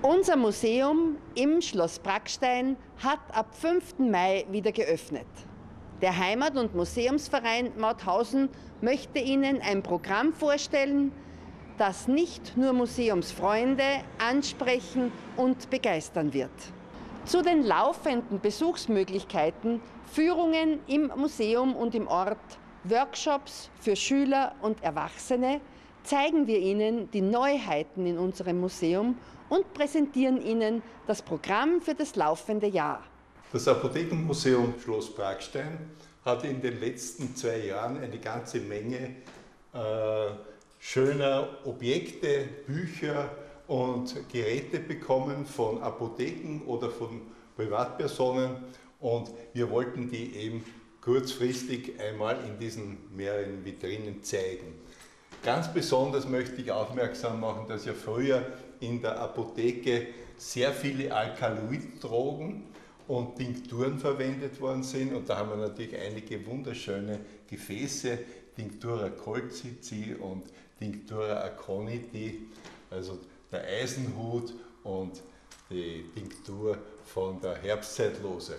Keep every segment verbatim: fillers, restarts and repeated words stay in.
Unser Museum im Schloss Brackstein hat ab fünften Mai wieder geöffnet. Der Heimat- und Museumsverein Mauthausen möchte Ihnen ein Programm vorstellen, das nicht nur Museumsfreunde ansprechen und begeistern wird. Zu den laufenden Besuchsmöglichkeiten, Führungen im Museum und im Ort, Workshops für Schüler und Erwachsene zeigen wir Ihnen die Neuheiten in unserem Museum und präsentieren Ihnen das Programm für das laufende Jahr. Das Apothekenmuseum Schloss Brackstein hat in den letzten zwei Jahren eine ganze Menge äh, schöner Objekte, Bücher und Geräte bekommen von Apotheken oder von Privatpersonen, und wir wollten die eben kurzfristig einmal in diesen mehreren Vitrinen zeigen. Ganz besonders möchte ich aufmerksam machen, dass ja früher in der Apotheke sehr viele Alkaloiddrogen und Tinkturen verwendet worden sind, und da haben wir natürlich einige wunderschöne Gefäße, Tinctura colchicii und Tinctura aconiti, also der Eisenhut und die Tinktur von der Herbstzeitlose.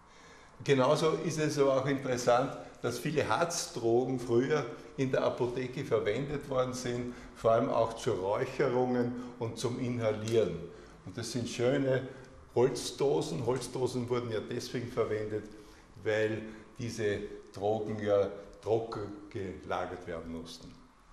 Genauso ist es aber auch interessant, dass viele Harzdrogen früher in der Apotheke verwendet worden sind, vor allem auch zu Räucherungen und zum Inhalieren. Und das sind schöne Holzdosen. Holzdosen wurden ja deswegen verwendet, weil diese Drogen ja trocken gelagert werden mussten.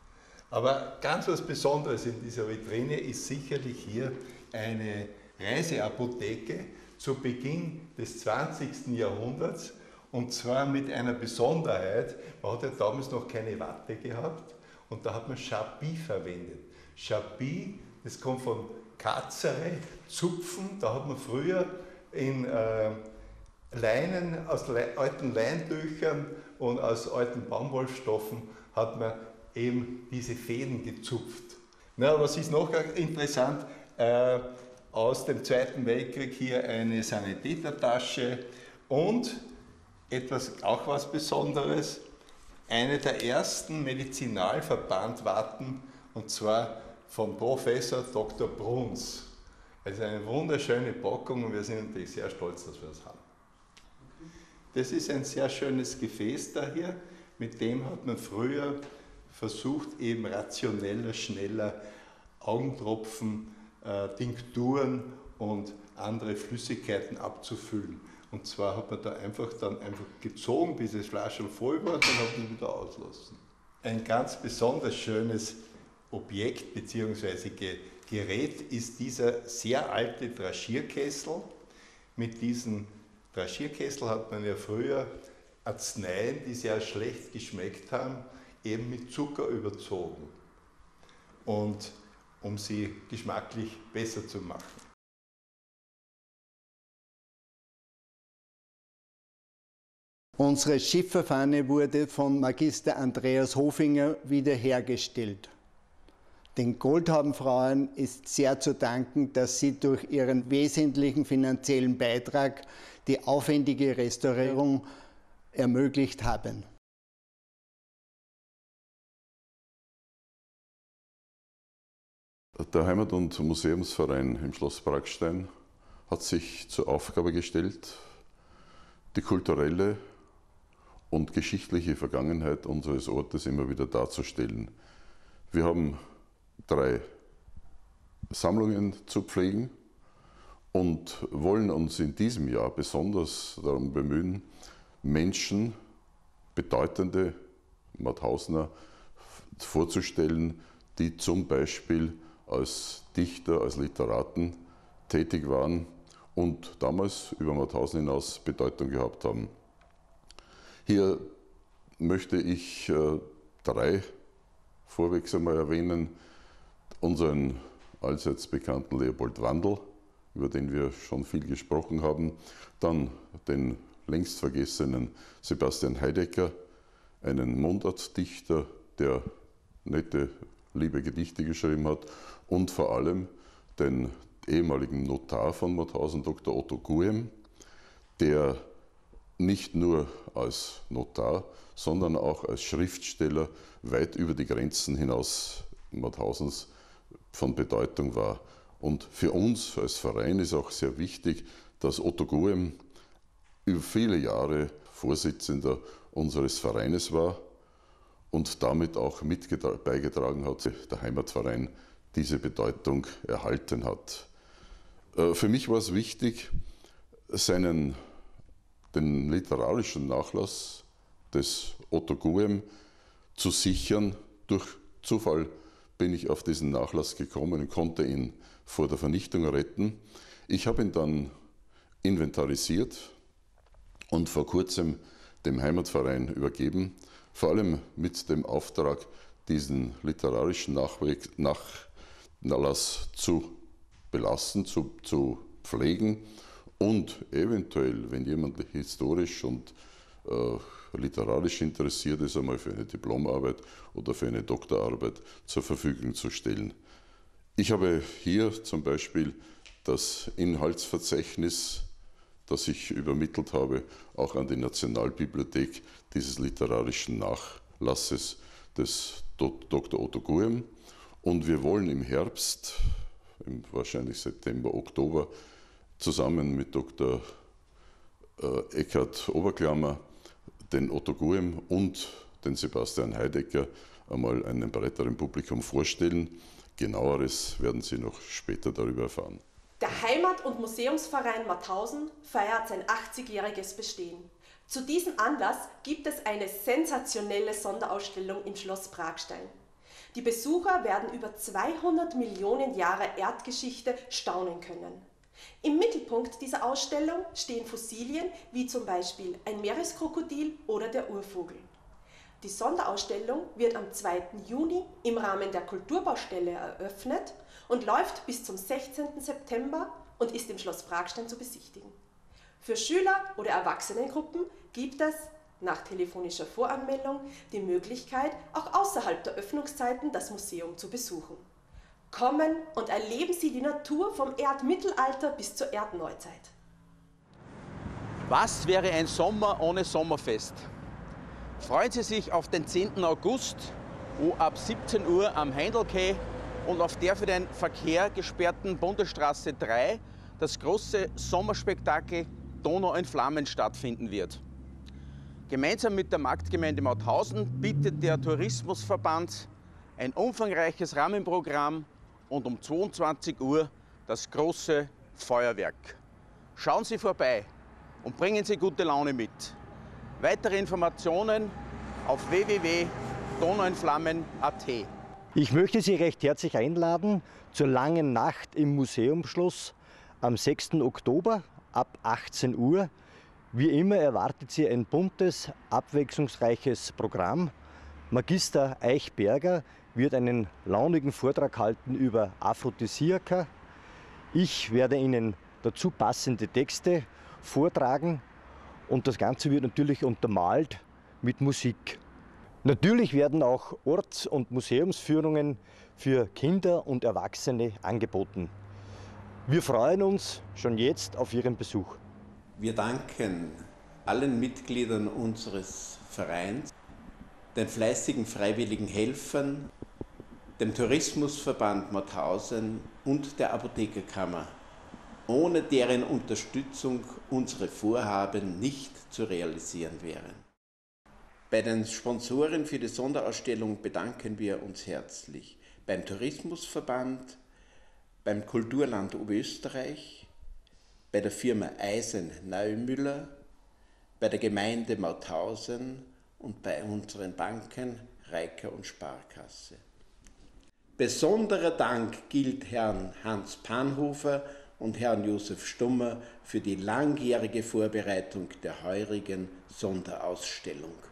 Aber ganz was Besonderes in dieser Vitrine ist sicherlich hier eine Reiseapotheke zu Beginn des zwanzigsten Jahrhunderts, und zwar mit einer Besonderheit: man hat ja damals noch keine Watte gehabt und da hat man Chappie verwendet. Chappie, das kommt von Katzere, Zupfen, da hat man früher in äh, Leinen, aus Le alten Leintüchern und aus alten Baumwollstoffen hat man eben diese Fäden gezupft. Na, was ist noch interessant? Äh, aus dem Zweiten Weltkrieg hier eine Sanitätertasche und etwas, auch was Besonderes, eine der ersten Medizinalverbandwatten, und zwar von Professor Doktor Bruns. Also eine wunderschöne Packung, und wir sind natürlich sehr stolz, dass wir das haben. Das ist ein sehr schönes Gefäß da hier, mit dem hat man früher versucht, eben rationeller, schneller Augentropfen, äh, Tinkturen und andere Flüssigkeiten abzufüllen. Und zwar hat man da einfach dann einfach gezogen, bis das Flaschel voll war, und dann hat man wieder auslassen. Ein ganz besonders schönes Objekt bzw. Gerät ist dieser sehr alte Draschierkessel. Mit diesem Draschierkessel hat man ja früher Arzneien, die sehr schlecht geschmeckt haben, eben mit Zucker überzogen, und um sie geschmacklich besser zu machen. Unsere Schifferfahne wurde von Magister Andreas Hofinger wiederhergestellt. Den Goldhaubenfrauen ist sehr zu danken, dass sie durch ihren wesentlichen finanziellen Beitrag die aufwendige Restaurierung ermöglicht haben. Der Heimat- und Museumsverein im Schloss Brackstein hat sich zur Aufgabe gestellt, die kulturelle und geschichtliche Vergangenheit unseres Ortes immer wieder darzustellen. Wir haben drei Sammlungen zu pflegen und wollen uns in diesem Jahr besonders darum bemühen, Menschen, bedeutende Mauthausener vorzustellen, die zum Beispiel als Dichter, als Literaten tätig waren und damals über Mauthausen hinaus Bedeutung gehabt haben. Hier möchte ich äh, drei vorwegs einmal erwähnen. Unseren allseits bekannten Leopold Wandl, über den wir schon viel gesprochen haben. Dann den längst vergessenen Sebastian Heidegger, einen Mundartdichter, der nette, liebe Gedichte geschrieben hat. Und vor allem den ehemaligen Notar von Mauthausen, Doktor Otto Guhem, der nicht nur als Notar, sondern auch als Schriftsteller weit über die Grenzen hinaus Mauthausens von Bedeutung war. Und für uns als Verein ist auch sehr wichtig, dass Otto Guem über viele Jahre Vorsitzender unseres Vereines war und damit auch mit beigetragen hat, dass der Heimatverein diese Bedeutung erhalten hat. Für mich war es wichtig, seinen, den literarischen Nachlass des Otto Guem zu sichern. Durch Zufall bin ich auf diesen Nachlass gekommen und konnte ihn vor der Vernichtung retten. Ich habe ihn dann inventarisiert und vor kurzem dem Heimatverein übergeben, vor allem mit dem Auftrag, diesen literarischen Nachweg, Nachlass zu belassen, zu, zu pflegen und eventuell, wenn jemand historisch und äh, literarisch interessiert ist, einmal für eine Diplomarbeit oder für eine Doktorarbeit zur Verfügung zu stellen. Ich habe hier zum Beispiel das Inhaltsverzeichnis, das ich übermittelt habe, auch an die Nationalbibliothek dieses literarischen Nachlasses des Doktor Otto Guem. Und wir wollen im Herbst, im wahrscheinlich September, Oktober, zusammen mit Doktor Eckhard Oberklammer den Otto Guem und den Sebastian Heidegger einmal einem breiteren Publikum vorstellen. Genaueres werden Sie noch später darüber erfahren. Der Heimat- und Museumsverein Mauthausen feiert sein achtzigjähriges Bestehen. Zu diesem Anlass gibt es eine sensationelle Sonderausstellung im Schloss Pragstein. Die Besucher werden über zweihundert Millionen Jahre Erdgeschichte staunen können. Im Mittelpunkt dieser Ausstellung stehen Fossilien wie zum Beispiel ein Meereskrokodil oder der Urvogel. Die Sonderausstellung wird am zweiten Juni im Rahmen der Kulturbaustelle eröffnet und läuft bis zum sechzehnten September und ist im Schloss Pragstein zu besichtigen. Für Schüler oder Erwachsenengruppen gibt es nach telefonischer Voranmeldung die Möglichkeit, auch außerhalb der Öffnungszeiten das Museum zu besuchen. Kommen und erleben Sie die Natur vom Erdmittelalter bis zur Erdneuzeit. Was wäre ein Sommer ohne Sommerfest? Freuen Sie sich auf den zehnten August, wo ab siebzehn Uhr am Heindelquai und auf der für den Verkehr gesperrten Bundesstraße drei das große Sommerspektakel Donau in Flammen stattfinden wird. Gemeinsam mit der Marktgemeinde Mauthausen bietet der Tourismusverband ein umfangreiches Rahmenprogramm und um zweiundzwanzig Uhr das große Feuerwerk. Schauen Sie vorbei und bringen Sie gute Laune mit. Weitere Informationen auf w w w punkt donauinflammen punkt a t. Ich möchte Sie recht herzlich einladen zur langen Nacht im Museumsschloss am sechsten Oktober ab achtzehn Uhr. Wie immer erwartet Sie ein buntes, abwechslungsreiches Programm. Magister Eichberger wird einen launigen Vortrag halten über Aphrodisiaka. Ich werde Ihnen dazu passende Texte vortragen und das Ganze wird natürlich untermalt mit Musik. Natürlich werden auch Orts- und Museumsführungen für Kinder und Erwachsene angeboten. Wir freuen uns schon jetzt auf Ihren Besuch. Wir danken allen Mitgliedern unseres Vereins, den fleißigen freiwilligen Helfern, dem Tourismusverband Mauthausen und der Apothekerkammer, ohne deren Unterstützung unsere Vorhaben nicht zu realisieren wären. Bei den Sponsoren für die Sonderausstellung bedanken wir uns herzlich beim Tourismusverband, beim Kulturland Oberösterreich, bei der Firma Eisen Neumüller, bei der Gemeinde Mauthausen und bei unseren Banken Reiker und Sparkasse. Besonderer Dank gilt Herrn Hans Panhofer und Herrn Josef Stummer für die langjährige Vorbereitung der heurigen Sonderausstellung.